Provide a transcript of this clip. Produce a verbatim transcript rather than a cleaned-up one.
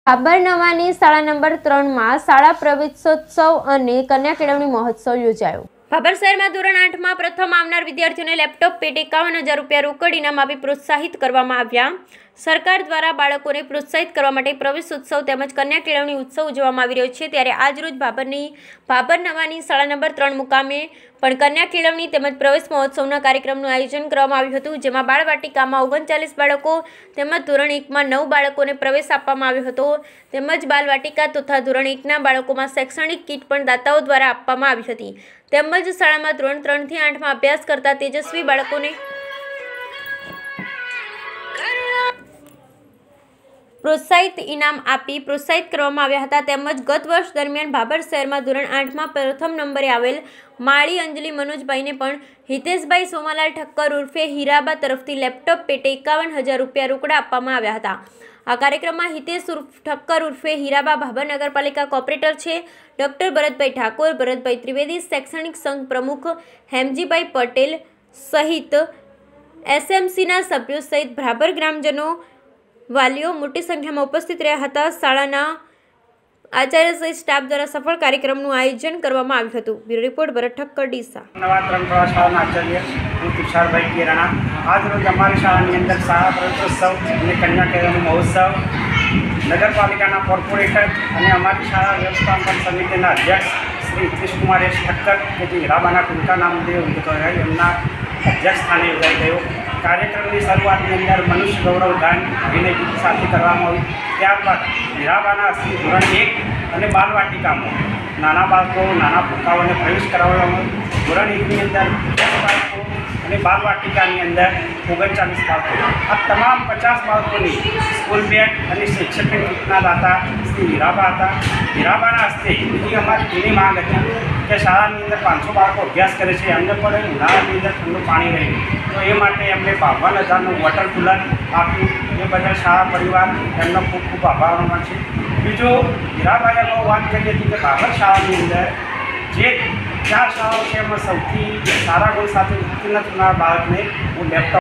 ભાબર નવાની શાળા નંબર ત્રણ માં શાળા પ્રવેશોત્સવ અને કન્યા કેળવણી મહોત્સવ યોજાયો। ભાબર શહેરમાં ધોરણ આઠ માં પ્રથમ આવનાર વિદ્યાર્થીઓને લેપટોપ પેટે એકાવન હજાર રૂપિયા રોકડ ઇનામ આપી પ્રોત્સાહિત કરવામાં આવ્યા। સરકાર દ્વારા બાળકોને પ્રોત્સાહિત કરવા માટે પ્રવેશોત્સવ તેમજ કન્યા કેળવણી ઉત્સવ ઉજવવામાં આવી રહ્યો છે। ત્યારે આજરોજ ભાબરની ભાબર નવાની શાળા નંબર ત્રણ મુકામે પણ કન્યા કેળવણી તેમજ પ્રવેશ મહોત્સવના કાર્યક્રમનું આયોજન કરવામાં આવ્યું હતું, જેમાં બાળવાટિકામાં ઓગણચાલીસ બાળકો તેમજ ધોરણ એકમાં નવ બાળકોને પ્રવેશ આપવામાં આવ્યો હતો, તેમજ બાલવાટિકા તથા ધોરણ એકના બાળકોમાં શૈક્ષણિક કીટ પણ દાતાઓ દ્વારા આપવામાં આવી હતી, તેમજ શાળામાં ધોરણ ત્રણ થી આઠ માં અભ્યાસ કરતા તેજસ્વી બાળકોને પ્રોત્સાહિત ઇનામ આપી પ્રોત્સાહિત કરવામાં આવ્યા હતા। તેમજ ગત વર્ષ દરમિયાન ભાબર શહેરમાં ધોરણ આઠ માં પ્રથમ નંબરે આવેલ માળી અંજલિ મનોજભાઈને પણ હિતેશભાઈ સોમાલાલ ઠક્કર ઉર્ફે હીરાબા તરફથી લેપટોપ પેટે એકાવન હજાર રૂપિયા રોકડા આપવામાં આવ્યા હતા। આ કાર્યક્રમમાં હિતેશ ઠક્કર ઉર્ફે હીરાબા ભાબર નગરપાલિકા કોર્પોરેટર છે, ડોક્ટર ભરતભાઈ ઠાકોર, ભરતભાઈ ત્રિવેદી, શૈક્ષણિક સંઘ પ્રમુખ હેમજીભાઈ પટેલ સહિત એસએમસીના સભ્યો સહિત ભાબર ગ્રામજનો વાલીઓ મોટી સંખ્યામાં ઉપસ્થિત રહ્યા હતા। શાળાના આચાર્ય સહિત સ્ટાફ દ્વારા સફળ કાર્યક્રમનું આયોજન કરવામાં આવ્યું હતું। Bureau report Bharat Thakkar Deesa. નવા ત્રણ શાળાના આચાર્ય હું તુષારભાઈ કેરાણા આજ રોજ અમારી શાળાની અંદર શાળા પ્રવેશોત્સવ અને કન્યા કેળવણી મહોત્સવ નગરપાલિકાના કોર્પોરેટર અને અમારી શાળા વ્યવસ્થાપન સમિતિના અધ્યક્ષ શ્રી હિતેશકુમાર એસ ઠક્કર કે જે હીરાબાના ટૂંકા નામદેવ એમના અધ્યક્ષ સ્થાને યોજાઈ ગયો। કાર્યક્રમની શરૂઆતની અંદર મનુષ્ય ગૌરવ ગાન વિનય ગીત સાથે કરવામાં આવ્યું। ત્યારબાદ હીરાબાના શ્રી ધોરણ એક અને બાલવાટિકામાં નાના બાળકો નાના ભૂલકાઓને પ્રવેશ કરાવવામાં આવ્યો। ધોરણ એકની અંદર દસ બાળકો અને બાલવાટિકાની અંદર ઓગણચાલીસ બાળકો, આ તમામ પચાસ બાળકોની સ્કૂલ બેગ અને શૈક્ષણિક કીટના દાતા શ્રી હીરાબા હતા। હીરાબાના હસ્તે બીજી અમારી જૂની માંગ હતી કે શાળાની અંદર પાંચસો બાળકો અભ્યાસ કરે છે, એમને પણ ઉનાળાની અંદર ઠંડુ પાણી રહે, તો એ માટે એમને બાવન હજારનું વોટર કુલર આપ્યું। એ બદલ શાળા પરિવાર એમનો ખૂબ ખૂબ આભાર માનું છે। બીજું, હીરાબાઈએ બહુ વાત કરી હતી કે ભાબર શાળાની અંદર જે ચાર શાળાઓ છે એમાં સૌથી સારા ગુણ સાથે ઉત્તીર્ણ થનાર બાળકને હું લેપટોપ